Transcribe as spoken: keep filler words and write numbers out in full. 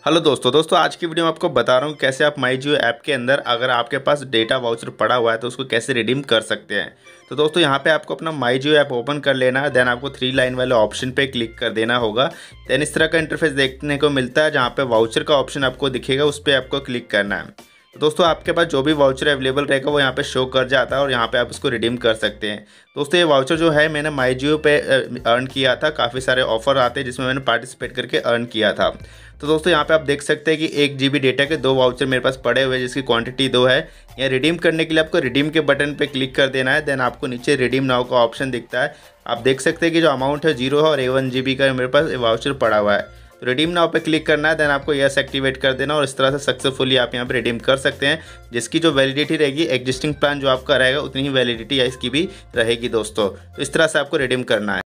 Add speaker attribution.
Speaker 1: Hello दोस्तों दोस्तों आज की वीडियो में आपको बता रहा हूँ कैसे आप माई जियो ऐप के अंदर अगर आपके पास डेटा वाउचर पड़ा हुआ है तो उसको कैसे रिडीम कर सकते हैं। तो दोस्तों यहाँ पे आपको अपना माई जियो ऐप ओपन कर लेना है। देन आपको थ्री लाइन वाले ऑप्शन पे क्लिक कर देना होगा। देन इस तरह का इंटरफेस देखने को मिलता है जहाँ पे वाउचर का ऑप्शन आपको दिखेगा, उस पर आपको क्लिक करना है। तो दोस्तों आपके पास जो भी वाउचर अवेलेबल रहेगा वो यहाँ पे शो कर जाता है और यहाँ पे आप उसको रिडीम कर सकते हैं। दोस्तों ये वाउचर जो है मैंने माई जियो पे अर्न किया था, काफ़ी सारे ऑफर आते हैं जिसमें मैंने पार्टिसिपेट करके अर्न किया था। तो दोस्तों यहाँ पे आप देख सकते हैं कि एक जी बी डेटा के दो वाउचर मेरे पास पड़े हुए हैं जिसकी क्वांटिटी दो है। यहाँ रिडीम करने के लिए आपको रिडीम के बटन पे क्लिक कर देना है। देन आपको नीचे रिडीम नाउ का ऑप्शन दिखता है। आप देख सकते हैं कि जो अमाउंट है जीरो है और ए वन जी बी का मेरे पास वाउचर पड़ा हुआ है। तो रिडीम नाउ पे क्लिक करना है। देन आपको यस एक्टिवेट कर देना और इस तरह से सक्सेसफुली आप यहाँ पे रिडीम कर सकते हैं, जिसकी जो वैलिडिटी रहेगी एग्जिस्टिंग प्लान जो आपका रहेगा उतनी ही वैलिडिटी इसकी भी रहेगी दोस्तों। तो इस तरह से आपको रिडीम करना है।